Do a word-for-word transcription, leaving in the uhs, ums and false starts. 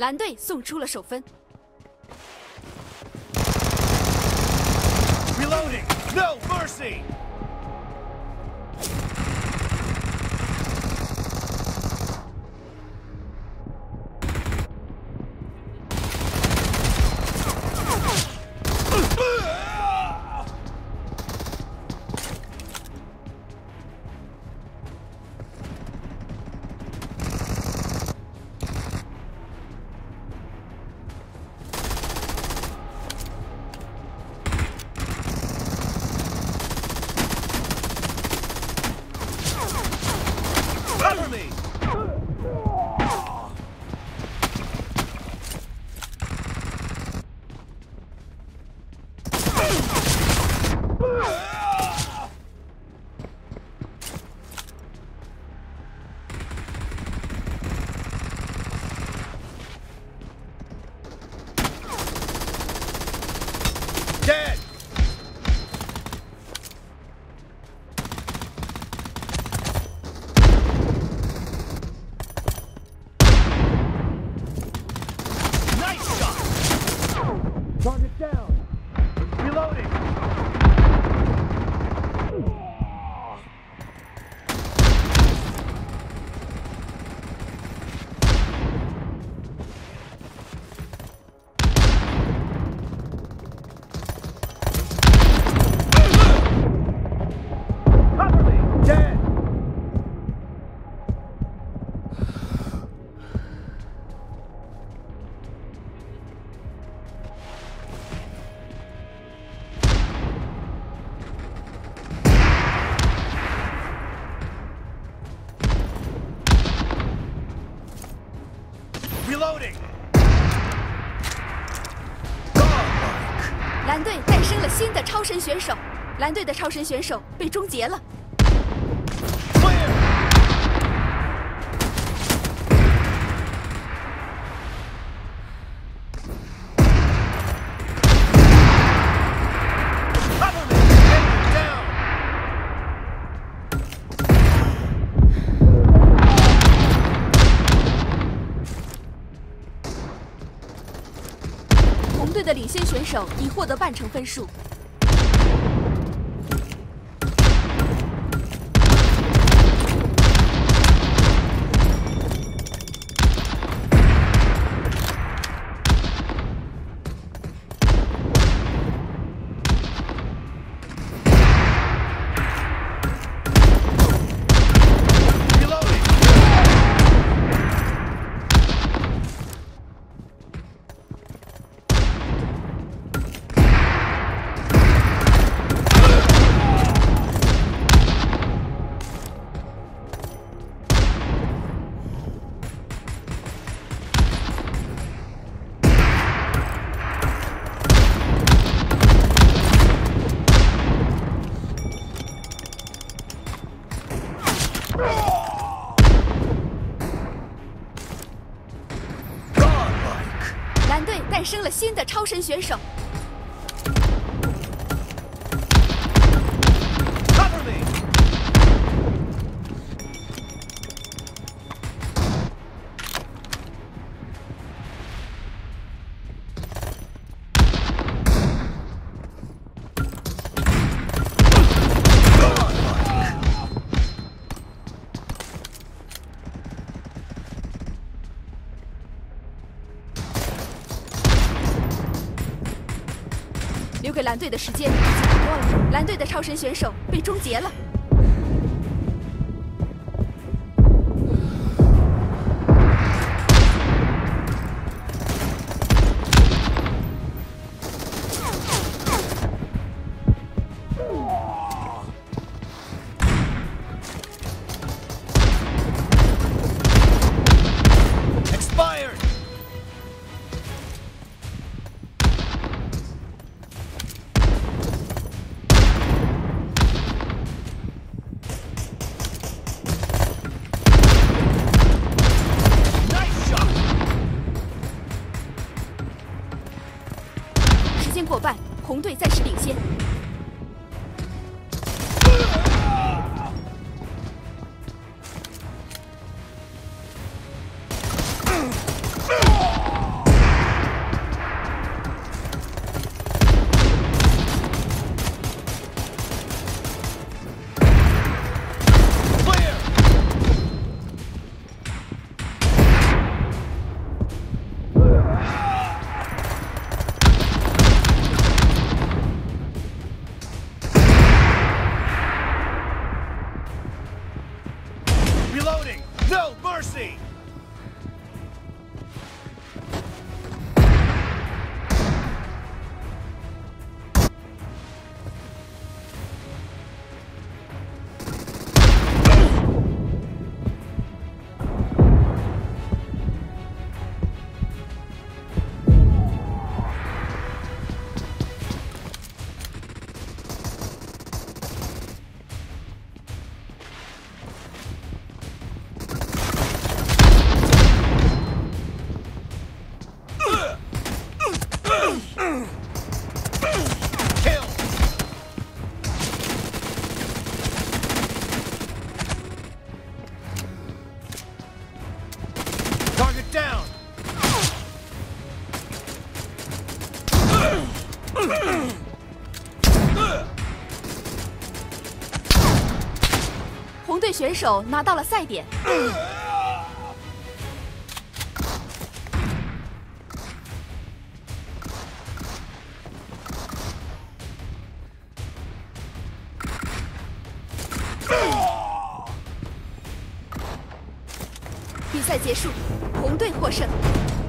蓝队送出了首分。 Reloading! No mercy! Cover me! Dead! Nice shot! Target down! Reloading! Cover me! Dead! Reloading! 蓝队诞生了新的超神选手，蓝队的超神选手被终结了。 Clear! Cover me! Enemy down! 红队的领先选手已获得半程分数。 Reloading! 蓝队诞生了新的超神选手。 Cover me! Godlike! 留给蓝队的时间已经不多了，蓝队的超神选手被终结了。 Expired! Nice shot! 时间过半，红队暂时领先。 Ah! 红队选手拿到了赛点。比赛结束，红队获胜。